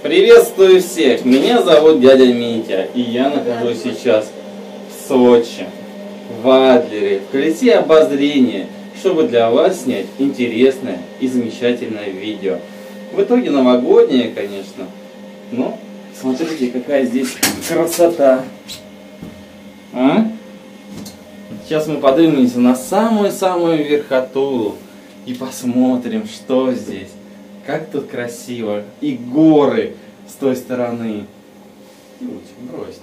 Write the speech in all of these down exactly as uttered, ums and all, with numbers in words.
Приветствую всех! Меня зовут дядя Митя, и я нахожусь сейчас в Сочи, в Адлере, в колесе обозрения, чтобы для вас снять интересное и замечательное видео. В итоге новогоднее, конечно, но смотрите, какая здесь красота! А? Сейчас мы поднимемся на самую-самую верхотуру и посмотрим, что здесь. Как тут красиво. И горы с той стороны. Юлечка, брось.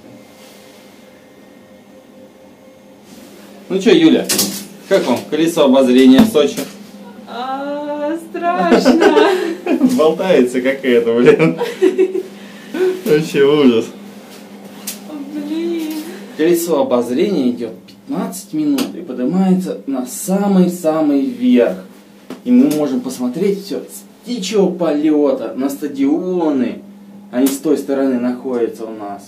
Ну что, Юля, как вам колесо обозрения в Сочи? А, страшно. Болтается как это, блин. Вообще ужас. Блин. Колесо обозрения идет пятнадцать минут и поднимается на самый-самый верх. И мы можем посмотреть все с птичьего полета на стадионы. Они с той стороны находятся у нас.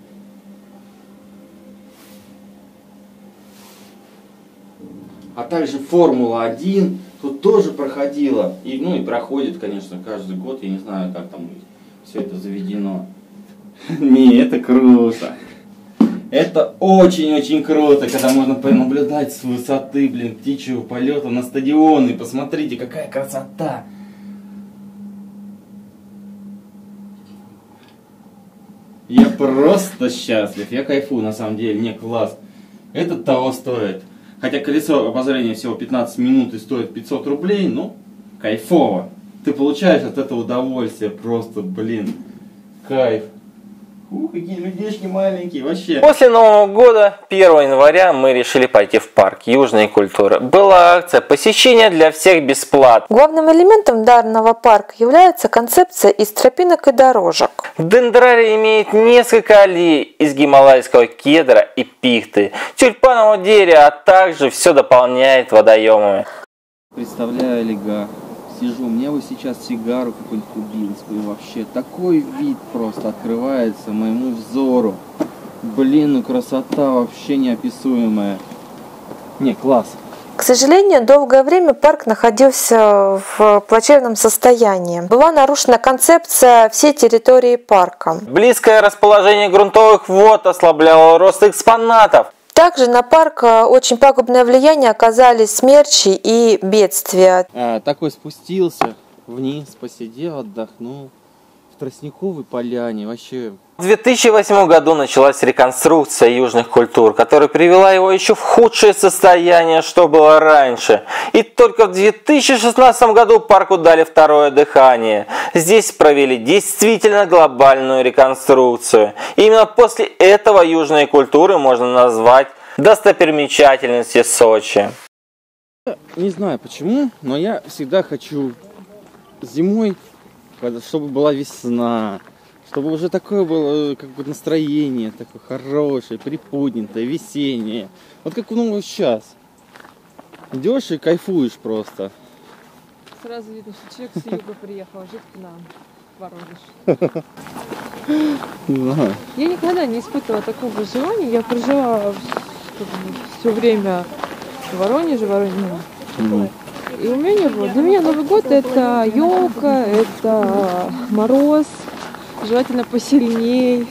А также Формула один тут тоже проходила. И, ну и проходит, конечно, каждый год. Я не знаю, как там все это заведено. Не, это круто. Это очень-очень круто, когда можно понаблюдать с высоты, блин, птичьего полета на стадионы. Посмотрите, какая красота. Я просто счастлив, я кайфую на самом деле, не класс. Это того стоит. Хотя колесо обозрения всего пятнадцать минут и стоит пятьсот рублей, ну, кайфово. Ты получаешь от этого удовольствие, просто, блин, кайф. Ух, какие людишки маленькие, вообще. После Нового года, первого января, мы решили пойти в парк Южной культуры. Была акция посещения для всех бесплатно. Главным элементом данного парка является концепция из тропинок и дорожек. Дендрарий имеет несколько аллей из гималайского кедра и пихты, тюльпанового дерева, а также все дополняет водоемами. Представляю олигарх. Сижу, мне бы сейчас сигару какую-нибудь кубинскую, вообще такой вид просто открывается моему взору. Блин, ну красота вообще неописуемая. Не, класс. К сожалению, долгое время парк находился в плачевном состоянии. Была нарушена концепция всей территории парка. Близкое расположение грунтовых вод ослабляло рост экспонатов. Также на парк очень пагубное влияние оказали смерчи и бедствия. А, такой спустился вниз, посидел, отдохнул в тростниковой поляне, вообще. В две тысячи восьмом году началась реконструкция южных культур, которая привела его еще в худшее состояние, что было раньше. И только в две тысячи шестнадцатом году парку дали второе дыхание. Здесь провели действительно глобальную реконструкцию. И именно после этого южные культуры можно назвать достопримечательностью Сочи. Не знаю почему, но я всегда хочу зимой, чтобы была весна. Чтобы уже такое было как бы настроение, такое хорошее, приподнятое, весеннее. Вот как ну сейчас. Идешь и кайфуешь просто. Сразу видно, что человек с юга приехал жить к нам в Воронеж. Я никогда не испытывала такого желания. Я прожила все время в Воронеже, Воронеже. Mm. И у меня не было. Для меня Новый год это елка, это мороз. Желательно посильней,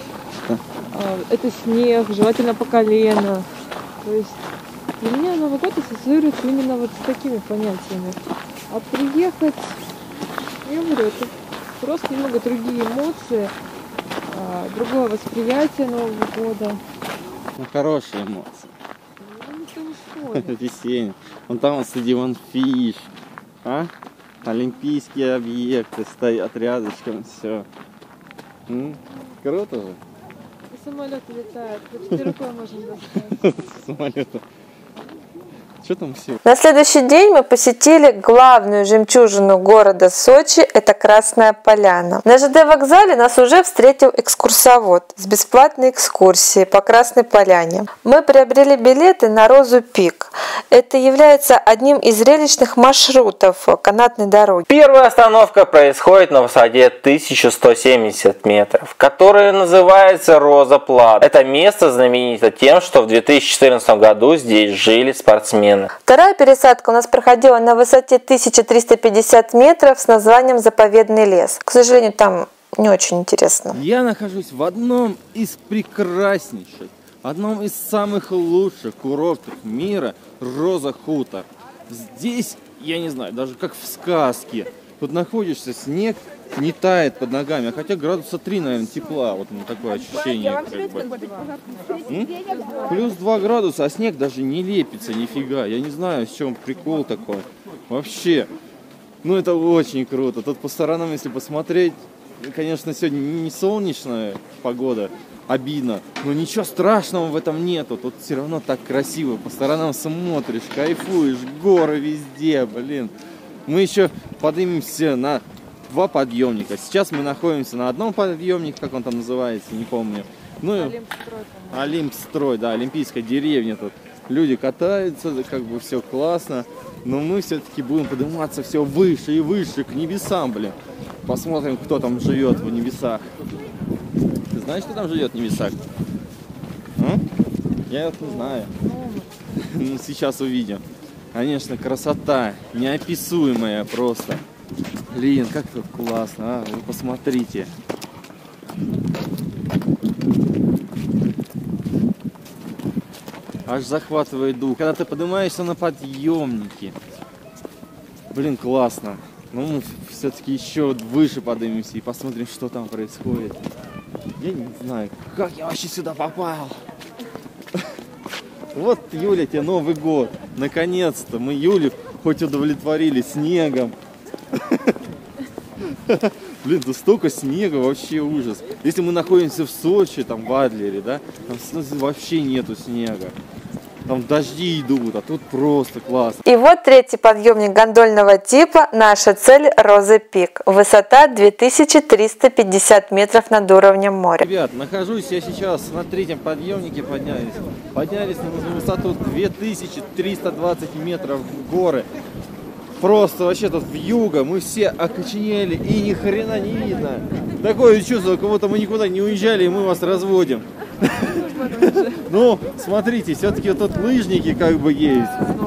это снег, желательно по колено. То есть для меня Новый год ассоциируется именно вот с такими понятиями. А приехать, я говорю, это просто немного другие эмоции, другое восприятие Нового года. Ну, хорошие эмоции. Ну, это весеннее. Вон там вот стадион Фиш, а? Олимпийские объекты стоят рядышком, все. М? Круто же. И самолеты летают, почти рукой можно достать. Самолеты. Что там все? На следующий день мы посетили главную жемчужину города Сочи, это Красная Поляна. На ЖД вокзале нас уже встретил экскурсовод с бесплатной экскурсией по Красной Поляне. Мы приобрели билеты на Розу Пик. Это является одним из зрелищных маршрутов канатной дороги. Первая остановка происходит на высоте тысяча сто семьдесят метров, которая называется Роза Плат. Это место знаменито тем, что в две тысячи четырнадцатом году здесь жили спортсмены. Вторая пересадка у нас проходила на высоте тысяча триста пятьдесят метров с названием «Заповедный лес». К сожалению, там не очень интересно. Я нахожусь в одном из прекраснейших, одном из самых лучших курортов мира – Роза Хутор. Здесь, я не знаю, даже как в сказке. Тут находишься, снег не тает под ногами, хотя градуса три, наверное, тепла. Вот такое ощущение. Как бы. Плюс два градуса, а снег даже не лепится, нифига. Я не знаю, в чем прикол такой. Вообще. Ну, это очень круто. Тут по сторонам, если посмотреть, конечно, сегодня не солнечная погода, обидно, но ничего страшного в этом нету. Тут все равно так красиво. По сторонам смотришь, кайфуешь, горы везде, блин. Мы еще поднимемся на два подъемника. Сейчас мы находимся на одном подъемнике, как он там называется, не помню. Ну, Олимпстрой, Олимпстрой, да, Олимпийская деревня тут. Люди катаются, как бы все классно. Но мы все-таки будем подниматься все выше и выше, к небесам, блин. Посмотрим, кто там живет в небесах. Ты знаешь, кто там живет в небесах? А? Я вот не знаю. Ну, сейчас увидим. Конечно, красота неописуемая просто. Блин, как тут классно, а? Вы посмотрите. Аж захватывает дух. Когда ты поднимаешься на подъемнике. Блин, классно. Ну, мы все-таки еще выше поднимемся и посмотрим, что там происходит. Я не знаю, как я вообще сюда попал. Вот, Юля, тебе Новый год. Наконец-то мы Юлю хоть удовлетворили снегом. Блин, тут столько снега, вообще ужас. Если мы находимся в Сочи, там в Адлере, да, там вообще нету снега. Там дожди идут, а тут просто классно. И вот третий подъемник гондольного типа. Наша цель – Роза Пик. Высота две тысячи триста пятьдесят метров над уровнем моря. Ребят, нахожусь я сейчас на третьем подъемнике, поднялись. Поднялись на высоту две тысячи триста двадцать метров в горы. Просто вообще тут вьюга, мы все окоченели и ни хрена не видно. Такое чувство, как будто мы никуда не уезжали и мы вас разводим. Ну, смотрите, все-таки тут лыжники как бы есть.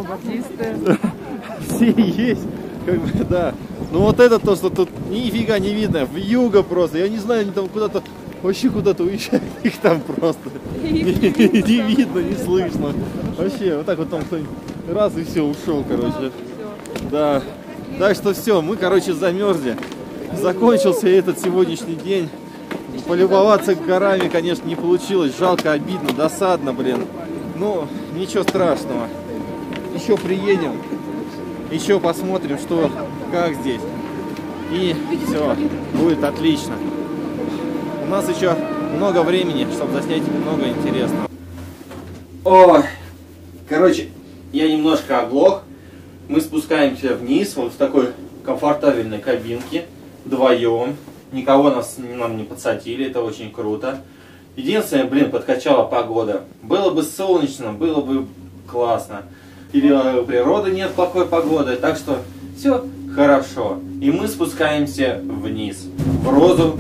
Все есть, как бы, да. Ну вот это то, что тут нифига не видно, вьюга просто. Я не знаю, они там куда-то, вообще куда-то уезжают, их там просто не видно, не слышно. Вообще, вот так вот там кто-нибудь раз и все, ушел, короче. Да, так что все, мы, короче, замерзли. Закончился этот сегодняшний день. Полюбоваться горами, конечно, не получилось. Жалко, обидно, досадно, блин. Ну, ничего страшного. Еще приедем, еще посмотрим, что, как здесь. И все, будет отлично. У нас еще много времени, чтобы заснять много интересного. Ой, короче, я немножко оглох. Мы спускаемся вниз, вот в такой комфортабельной кабинке, вдвоем. Никого нас, нам не подсадили, это очень круто. Единственное, блин, подкачала погода. Было бы солнечно, было бы классно. Или природы нет плохой погоды, так что все хорошо. И мы спускаемся вниз, в Розу.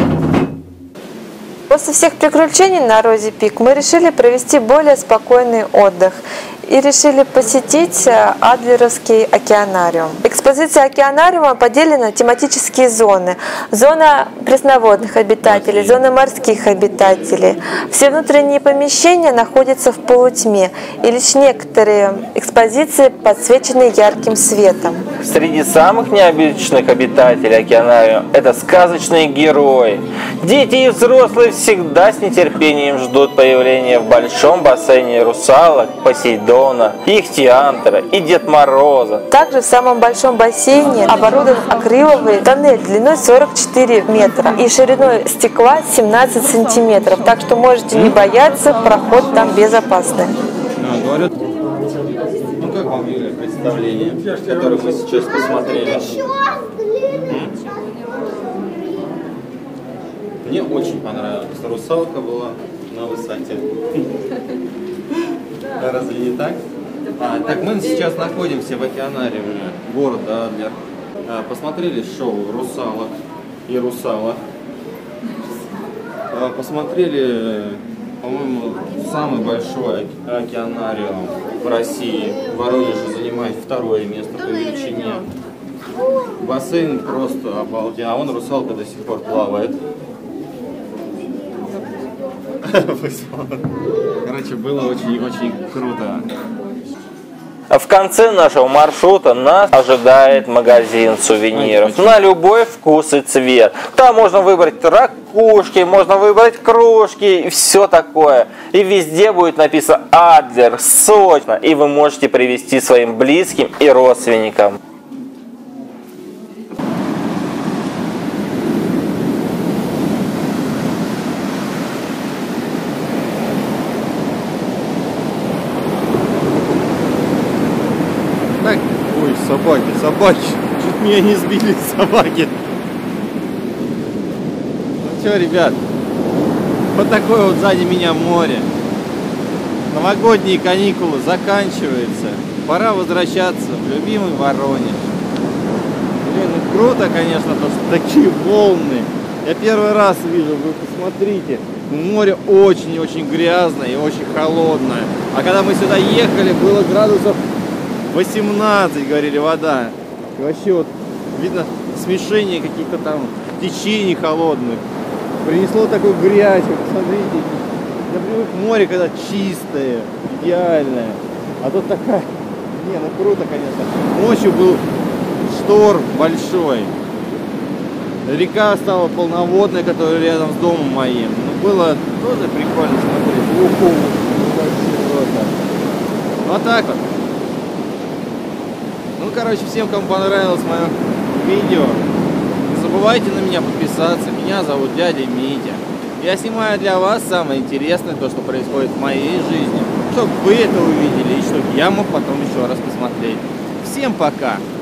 После всех приключений на Розе Пик мы решили провести более спокойный отдых и решили посетить Адлеровский океанариум. Экспозиция океанариума поделена на тематические зоны. Зона пресноводных обитателей, зона морских обитателей. Все внутренние помещения находятся в полутьме, и лишь некоторые экспозиции подсвечены ярким светом. Среди самых необычных обитателей океанариума это сказочные герои. Дети и взрослые всегда с нетерпением ждут появления в большом бассейне русалок, Посейдона, Ихтиандра и Дед Мороза. Также в самом большом бассейне оборудован акриловый тоннель длиной сорок четыре метра и шириной стекла семнадцать сантиметров. Так что можете не бояться, проход там безопасный. А, говорят, ну как вам, Юля, представление, которое мы сейчас посмотрели? М? Мне очень понравилось. Русалка была на высоте. Разве не так? А, так мы сейчас находимся в океанариуме города Адлер. А, посмотрели шоу русалок и русалок. А, посмотрели, по-моему, самый большой океанариум в России. Воронеж занимает второе место по величине. Бассейн просто обалденный. А вон русалка до сих пор плавает. Короче, было очень-очень круто. В конце нашего маршрута нас ожидает магазин сувениров на любой вкус и цвет. Там можно выбрать ракушки, можно выбрать кружки и все такое. И везде будет написано «Адлер», сочно, и вы можете привезти своим близким и родственникам. Ой, собаки, собаки. Чуть меня не сбили собаки. Ну что, ребят, вот такое вот сзади меня море. Новогодние каникулы заканчиваются. Пора возвращаться в любимый Воронеж. Блин, ну круто, конечно, то, что такие волны. Я первый раз вижу, вы посмотрите. Море очень-очень грязное и очень холодное. А когда мы сюда ехали, было градусов восемнадцать, говорили, вода. И вообще вот видно смешение каких-то там течений холодных. Принесло такую грязь, вот посмотрите. Я привык к морю, когда чистое, идеальное. А тут такая... Не, ну круто, конечно. Ночью был шторм большой. Река стала полноводной, которая рядом с домом моим. Ну, было тоже прикольно смотреть. Уху, вот так вот. Ну, короче, всем, кому понравилось мое видео, не забывайте на меня подписаться. Меня зовут дядя Митя. Я снимаю для вас самое интересное, то, что происходит в моей жизни, чтобы вы это увидели и чтобы я мог потом еще раз посмотреть. Всем пока!